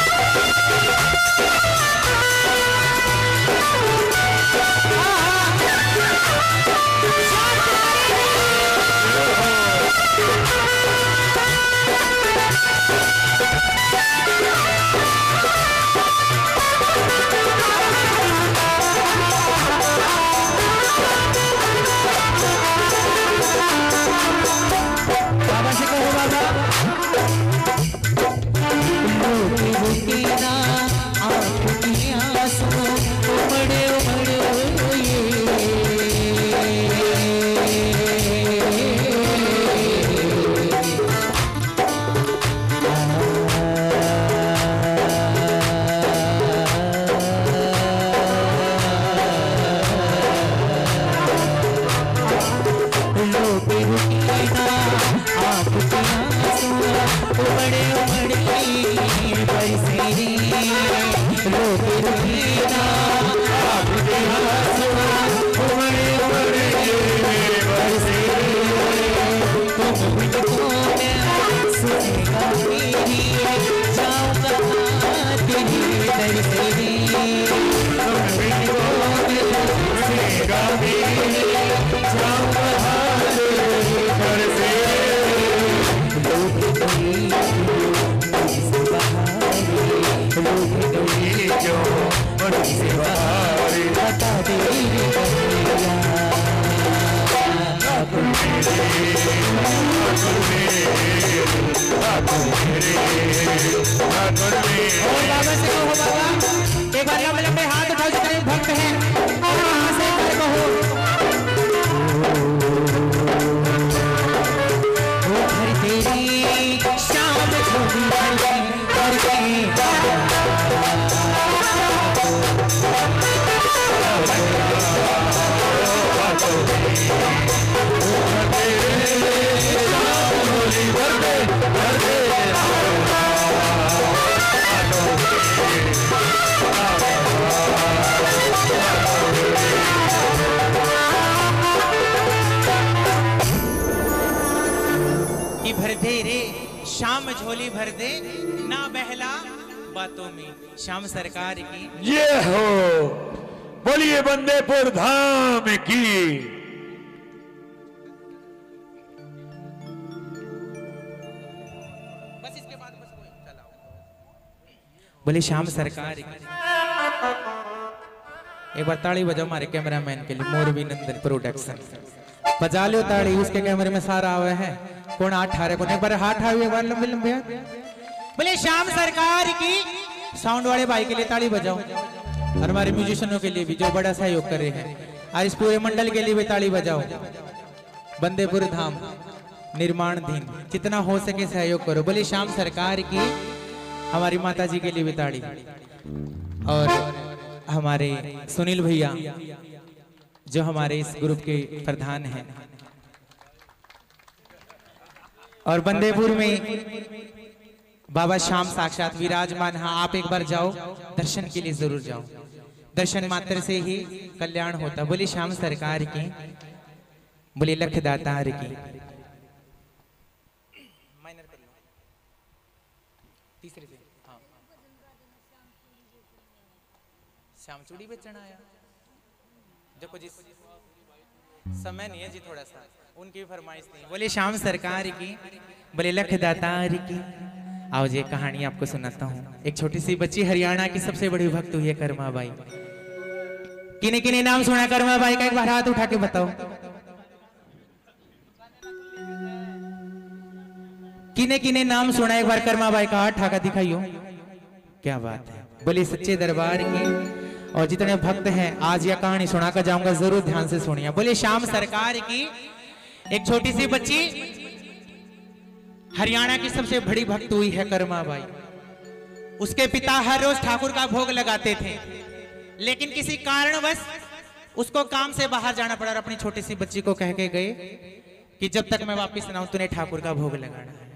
एक बार लंबे लंबे हाथ उठाओ जितने भक्त हैं और वहां से कर कहो वो घर तेरी शाम झोली भर भर दे रे शाम झोली भर दे ना बहला बातों में। श्याम सरकार की ये हो, बोलिए बंदेपुर धाम की। बस इसके बाद बस चलाओ। बोले श्याम सरकार एक बार ताली बजाओ हमारे कैमरामैन के लिए, मोरबी नंदन प्रोडक्शन। बजा लो ताली, उसके कैमरे में सारा आवे है। कौन हाथ ठा रहे, कौन एक बार हाथ ठावे, एक बार लंबे लंबे। बोले श्याम सरकार की। साउंड वाले भाई के लिए ताली बजाओ और हमारे म्यूजिशियनों के लिए भी जो बड़ा सहयोग कर रहे हैं, और इस पूरे मंडल के लिए भी ताली बजाओ। बंदेपुर धाम निर्माणधीन, जितना हो सके सहयोग करो। बोले श्याम सरकार की। हमारी माता जी के लिए भी ताड़ी, और हमारे सुनील भैया जो हमारे इस ग्रुप के प्रधान हैं, और बंदेपुर में बाबा श्याम साक्षात विराजमान। हाँ, आप एक बार जाओ, दर्शन के लिए जरूर जाओ, दर्शन मात्र से ही कल्याण होता। बोले श्याम सरकार की। बोले लख दातार की। तीसरे से हाँ, श्याम चूड़ी बेचना आया। देखो जिस समय नहीं है जी, थोड़ा सा उनकी फरमाइश नहीं। बोले श्याम सरकार की। बोले लख दातार की। आओ जी, कहानी आपको सुनाता हूँ। एक छोटी सी बच्ची हरियाणा की सबसे बड़ी भक्त हुई है कर्मा बाई। किने किने नाम सुना कर्मा बाई का, एक बार हाथ उठा के बताओ। किने किने नाम सुना, एक बार कर्मा बाई का हाथ ठाका दिखाइयो। क्या बात है। बोले सच्चे दरबार की। और जितने भक्त हैं आज यह कहानी सुना कर जाऊंगा, जरूर ध्यान से सुनिए। बोले श्याम सरकार की। एक छोटी सी बच्ची हरियाणा की सबसे बड़ी भक्त हुई है कर्मा बाई। उसके पिता हर रोज ठाकुर का भोग लगाते थे, लेकिन किसी कारणवश उसको काम से बाहर जाना पड़ा और अपनी छोटी सी बच्ची को कह के गए कि जब तक मैं वापस ना आऊं तूने ठाकुर का भोग लगाना है।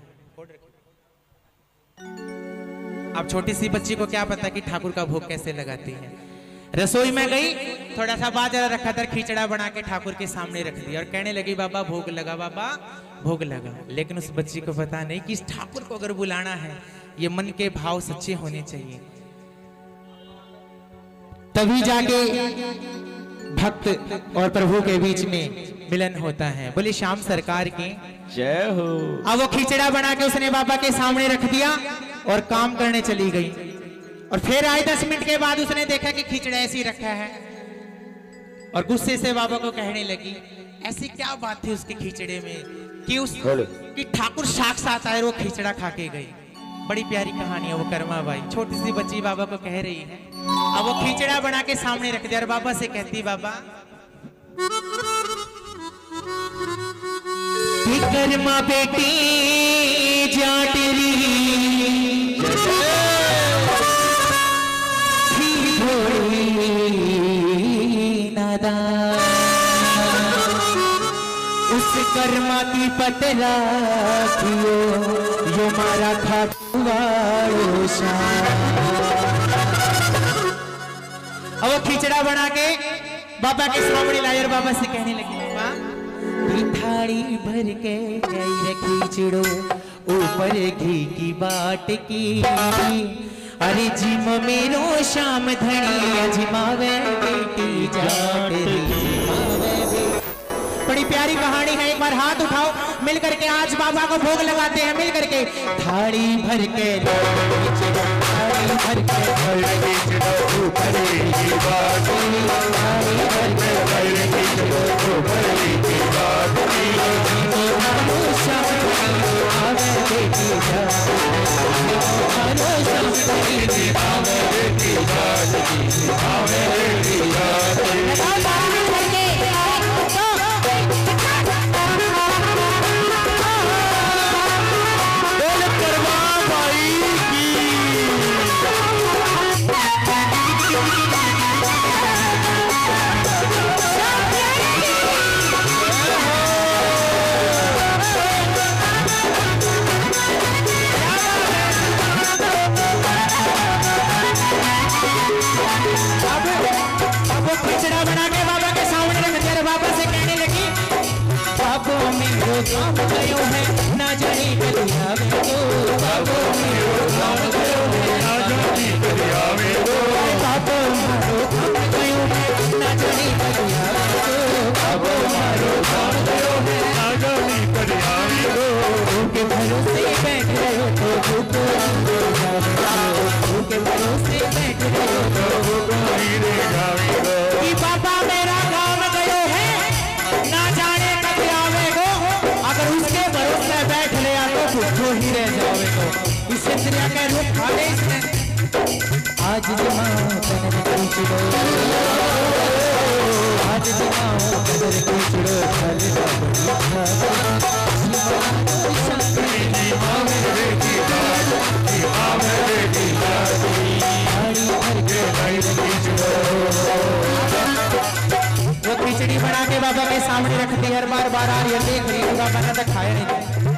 अब छोटी सी बच्ची को क्या पता कि ठाकुर का भोग कैसे लगाती है। रसोई में गई, थोड़ा सा बाजरा रखा था, खिचड़ा बना के ठाकुर के सामने रख दिया और कहने लगी बाबा भोग लगा, बाबा भोग लगा। लेकिन उस बच्ची को पता नहीं कि इस ठाकुर को अगर बुलाना है, ये मन के भाव सच्चे होने चाहिए, तभी जाके भक्त और प्रभु के बीच में मिलन होता है। बोले श्याम सरकार की जय हो। अब वो खिचड़ा बना के उसने बाबा के सामने रख दिया और काम करने चली गई। और फिर आए 10 मिनट के बाद उसने देखा कि खिचड़ा ऐसे ही रखा है और गुस्से से बाबा को कहने लगी ऐसी क्या बात थी उसके खिचड़े में कि ठाकुर साक्षात आए और वो खिचड़ा खा के गई। बड़ी प्यारी कहानी है वो कर्मा बाई। छोटी सी बच्ची बाबा को कह रही है, अब वो खिचड़ा बना के सामने रख दिया और बाबा से कहती बाबा कर्मा बेटी जाटरी उस कर्मा की पतरा कियो यो मारा खाटुवाड़ो अब वो खिचड़ा बना के बाबा के सामने लाई और बाबा से कहने लगी बाबा थाली भर के गई खिचड़ो ऊपर घी की बाट की अरे जिम मेरो शाम धनी जिमावे बेटी जाटरी बड़ी प्यारी कहानी है। एक बार हाथ उठाओ मिल करके आज बाबा को भोग लगाते हैं मिल करके। थाली भर के थाली भर के ऊपर की बात थाली भर के काम गयो है ना जानी कलिया में तो बाबो मेरो काम गयो है ना जानी कलिया में तो बाबो मारो काम गयो है ना जानी कलिया में तो बाबो मारो काम गयो है ना जानी कलिया में तो उनके भरोसे बैठ रहो तो भूखे भरोसे बैठ गयो कि बाबा मेरा गाँव गयो है, ना जाने कब आवेगो, अगर उसके भरोसे बैठ लिया तो भूखो ही रह जावेगो। इससे दुनिया का रूप खा ले इसने। आज जमाओ कदर कुचड़ो, आज जमाओ कदर कुचड़ो, फल वो खिचड़ी बना के बाबा के सामने रखती हर बार बार आ रही है, देख रही है बाबा ने तो खाया नहीं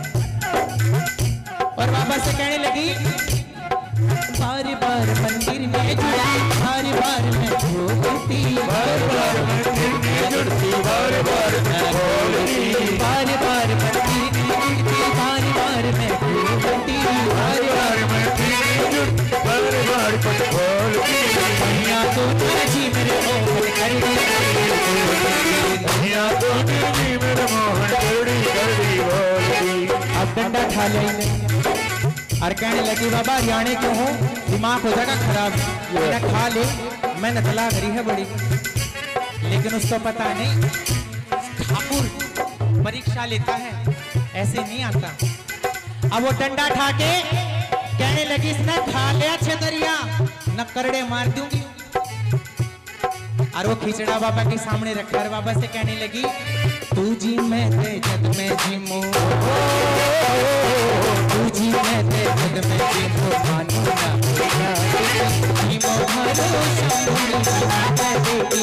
और बाबा से कहने लगी बार बार मंदिर में जुड़ती, बार बार मैं भूलती, बार बार मंदिर में जुड़ती, बार बार मैं भूलती, बार बार मंदिर में जुड़ती, बार बार मैं भूलती, बार बार मंदिर में जुड़ती, बार बार मैं भूलती। दुनिया तो जी मेरे मोहन कर दी, दुनिया तो जी मेरे मोहन कर दी बोलती। अब डंडा ठा ले और कहने लगी बाबा हरियाणे क्यों हो, दिमाग हो जाएगा खराब, मेरा खा ले। मैं नकला करी है बड़ी, लेकिन उसको पता नहीं ठाकुर परीक्षा लेता है, ऐसे नहीं आता। अब वो डंडा ठा के कहने लगी इसने खा लिया छतरिया, न करड़े मार दूंगी। और वो खिचड़ा बाबा के सामने रखा और बाबा से कहने लगी तू जी मैं ते जग में जीमो, तू जी मैं ते जग में जीमो, मानो ना जीमो भरोसा मैं बेटी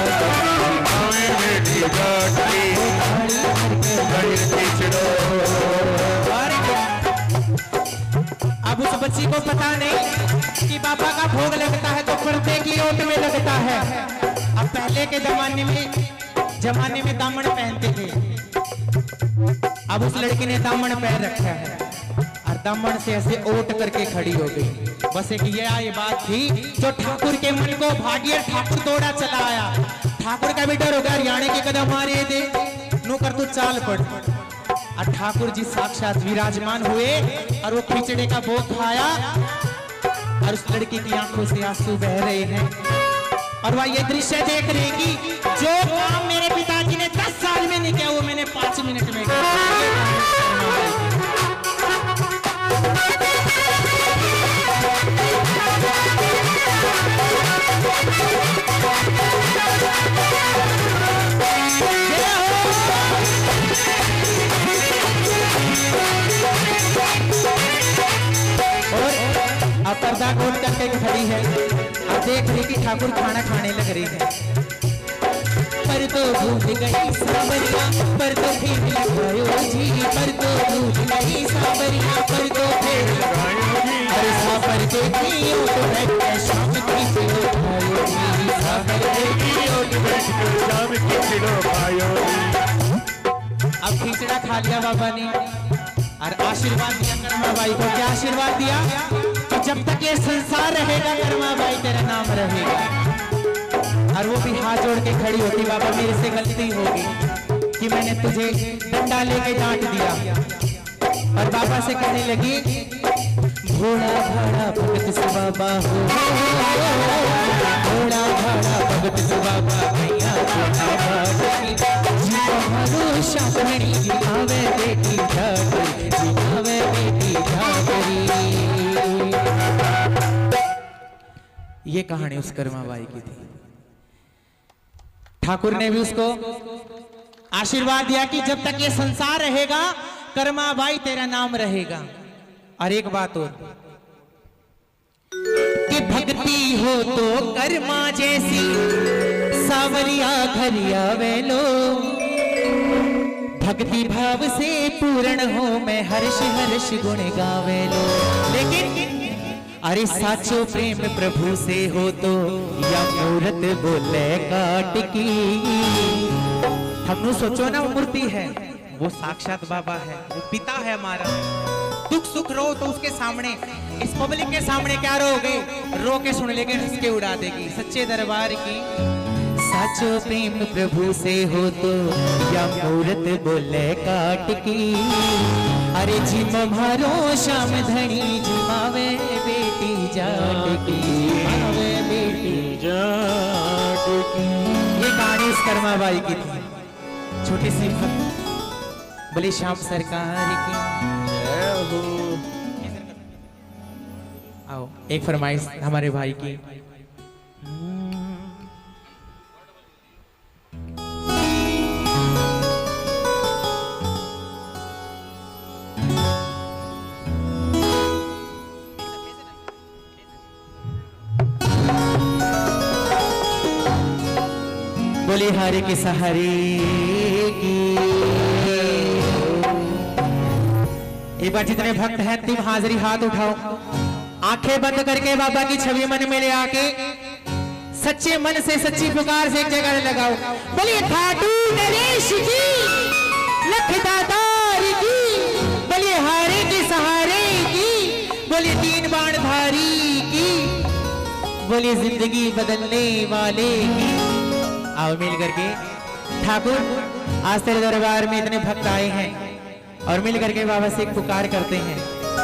अब उस बच्ची को पता नहीं कि बाबा का भोग लगता है तो पर्दे की ओट में लगता है। अब पहले के जमाने में दामन पहनते थे, अब उस लड़की ने दामन पहन रखा है और दामन से ऐसे ओट करके खड़ी हो गई। बस एक ये बात थी जो ठाकुर के मन को भागिया, ठाकुर दौड़ा चला आया। ठाकुर का भी डर हो गया, हरियाणे के कदम मारे दे नो कर तू चाल पड़। और ठाकुर जी साक्षात विराजमान हुए और वो खिचड़े का भोग खाया और उस लड़की की आंखों से आंसू बह रहे हैं और वह ये दृश्य देख रही कि जो काम मेरे पिताजी ने 10 साल में नहीं किया वो मैंने 5 मिनट में किया। अब पर्दा कोट करके खड़ी है और देख रही कि ठाकुर खाना खाने लग रही है। पर तो भूल गई सावरिया, पर तो फिर लगायो जी, पर तो भूल गई सावरिया, पर तो फिर लगायो जी। अरे सावर देखी ओट बैठ के शाम की चिलो खायो जी, सावर देखी ओट बैठ के शाम की चिलो खायो जी। अब खिचड़ा खा लिया बाबा ने और आशीर्वाद दिया कर्मा बाई को। क्या आशीर्वाद दिया? जब तक ये संसार रहेगा कर्मा बाई तेरा नाम रहेगा। और वो भी हाथ जोड़ के खड़ी होती, बाबा मेरे से गलती होगी कि मैंने तुझे डंडा लेके डांट दिया। और बाबा से कहने लगी घोड़ा भाड़ा भगत से बाबा हो, घोड़ा भाड़ा भगत से बाबा भैया आवे बेटी आवे बेटी झाकरी। ये कहानी उस कर्मा बाई की थी। ठाकुर ने भी उसको आशीर्वाद दिया कि जब तक ये संसार रहेगा कर्मा बाई तेरा नाम रहेगा। और एक बात और कि भक्ति हो तो कर्मा जैसी सावरिया घरिया वेलो, भक्ति भाव से पूर्ण हो मैं हर्ष हर्ष गुण गावे लो। लेकिन अरे साचो प्रेम प्रभु से हो तो या मूर्त बोले काट की। हमने सोचो ना वो मूर्ति है, वो साक्षात बाबा है, वो पिता है हमारा। दुख सुख रो तो उसके सामने, इस पब्लिक के सामने क्या रोगे, रो के सुन लेके हंस के उड़ा देगी। सच्चे दरबार की साचो प्रेम प्रभु से हो तो या मूर्त बोले काट की। अरे जिम मारो श्याम धनी जिमावे बेटी जाट की, जिमावे बेटी जाट की। ये गाने इस कर्माबाई की थी, छोटी सी भक्त। बोले श्याम सरकार की जय हो। आओ एक फरमाइश हमारे भाई की। बोले हारे के सहारे की। एक बार जितने भक्त हैं तुम हाजिरी हाथ उठाओ, आंखें बंद करके बाबा की छवि मन में ले आके सच्चे मन से सच्ची पुकार से एक जगह लगाओ। बोलिए खाटू नरेश की, लखदातार की, बोलिए हारे के सहारे की, बोलिए तीन बाण धारी की, बोलिए जिंदगी बदलने वाले की। आओ मिल करके ठाकुर, आज तेरे दरबार में इतने भक्त आए हैं और मिल करके बाबा से एक पुकार करते हैं।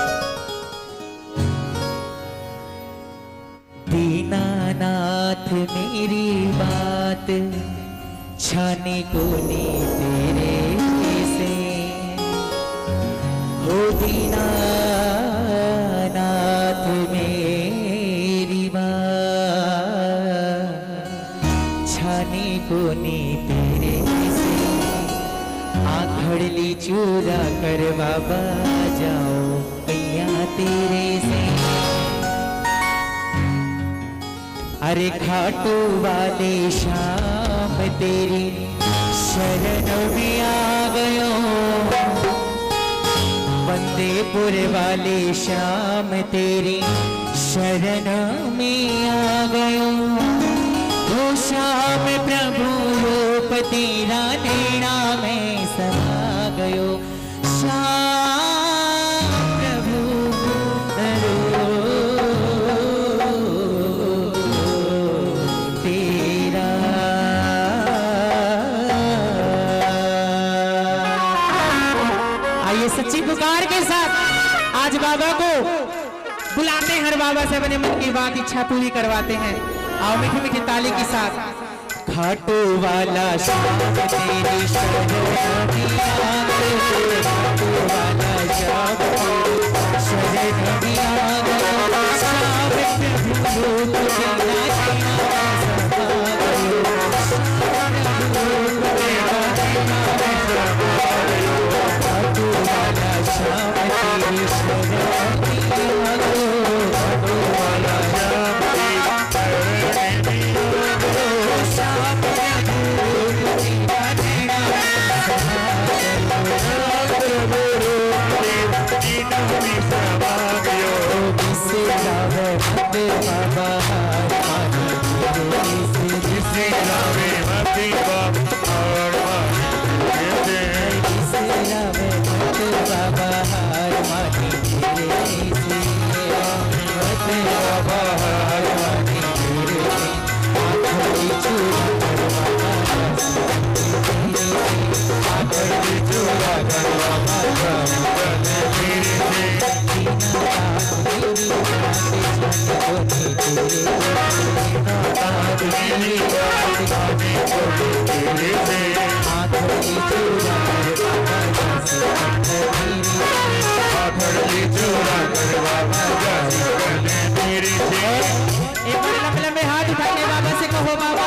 दीनानाथ मेरी बात छाने को ने तेरे से हो, दीनानाथ मेरी बात छाने को ने तेरे से। आखड़ ली चूरा कर बाबा जाओ कैया तेरे से। अरे खाटू वाले शाम तेरी शरण में आ गयो, बंदेपुर वाले शाम तेरी शरण में आ गयो। वो शाम प्रभु रूप तेरा नैना में समा गयो। शाम प्रभु तेरा। आइए सच्ची पुकार के साथ आज बाबा को बुलाते हैं, हर बाबा से अपने मन की बात इच्छा पूरी करवाते हैं। आओ मीठी मीठी ताली के साथ। खाटू वाला शाम तेरी शरण में आ गयो, खाटू वाला शाम तेरी शरण में आ गयो। शाम प्रभु रूप तेरा नैना में समा गयो। खाटू वाला शाम तेरी शरण में आ गयो, खाटू वाला शाम लंबे हाथ उठाने बाबा से कहो बाबा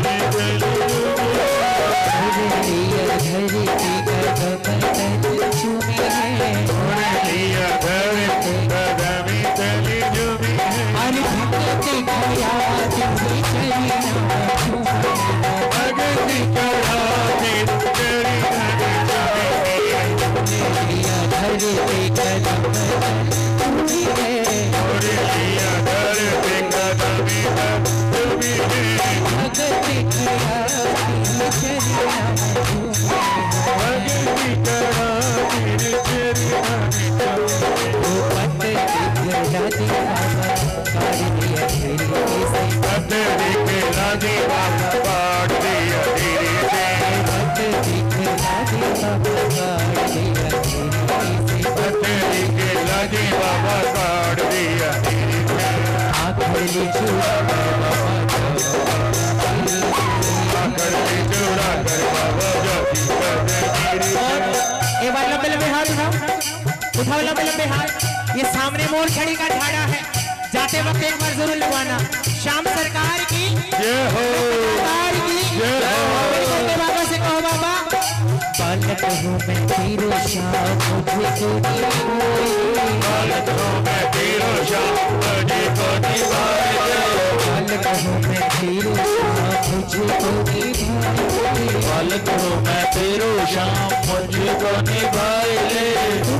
धरी पतरी के लादी बाबा काट दिया धीरे से पतरी के लादी बाबा काट दिया धीरे से आखिरी चूड़ा कर बाबा जाती धीरे से। एक बार लंबे लंबे हाथ उठाओ लंबे लंबे हाथ। ये सामने मोर खड़ी का झाड़ा है, जाते वक्त एक बार जरूर लगवाना। श्याम सरकार की जय हो, सरकार की जय हो। बाबा से कहो बाबा बालक हूँ मैं तेरो श्याम मुझे को बालक हूँ मैं तेरो श्याम मुझे को निभाए बालक हूँ मैं तेरो श्याम मुझे को निभाए बालक हूँ मैं तेरो श्याम मुझे को निभाए ले।